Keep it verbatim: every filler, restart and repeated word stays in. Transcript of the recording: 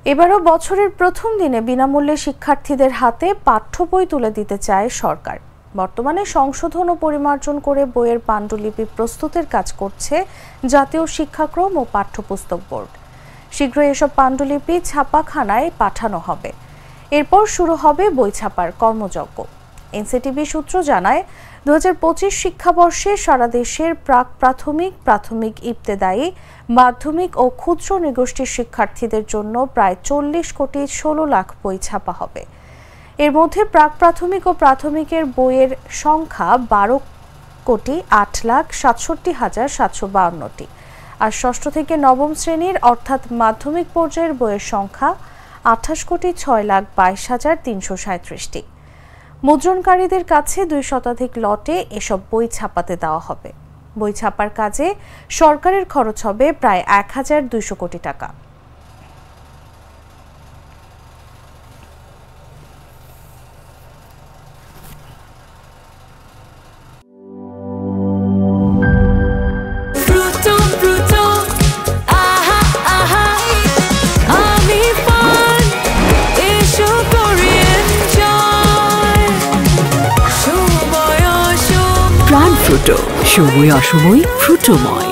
এবারও বছরের প্রথম দিনে বিনামূল্যে শিক্ষার্থীদের হাতে পাঠ্য বই তুলে দিতে চায় সরকার। বর্তমানে সংশোধন ও পরিমার্জন করে বইয়ের পাণ্ডুলিপি প্রস্তুতের কাজ করছে জাতীয় শিক্ষাক্রম ও পাঠ্যপুস্তক বোর্ড। শীঘ্রই এসব পাণ্ডুলিপি ছাপাখানায় পাঠানো হবে। এরপর শুরু হবে বই ছাপার কর্মযজ্ঞ। এনসিটিভি সূত্র জানায়, দু হাজার পঁচিশ শিক্ষাবর্ষে সারা দেশের প্রাক প্রাথমিক প্রাথমিক ইবতেদায়ী মাধ্যমিক ও ক্ষুদ্র নৃগোষ্ঠীর শিক্ষার্থীদের জন্য প্রায় চল্লিশ কোটি ষোলো লাখ বই ছাপা হবে। এর মধ্যে প্রাক প্রাথমিক ও প্রাথমিকের বইয়ের সংখ্যা বারো কোটি আট লাখ সাতষট্টি হাজার সাতশো বাউন্নটি, আর ষষ্ঠ থেকে নবম শ্রেণীর অর্থাৎ মাধ্যমিক পর্যায়ের বইয়ের সংখ্যা আঠাশ কোটি ছয় লাখ বাইশ হাজার তিনশো সাঁত্রিশটি। মুদ্রণকারীদের কাছে দুই শতাধিক লটে এসব বই ছাপাতে দেওয়া হবে। বই ছাপার কাজে সরকারের খরচ হবে প্রায় এক হাজার দুইশো কোটি টাকা। প্রাণ ফ্রুটো, সময় অসময় ফ্রুটোময়।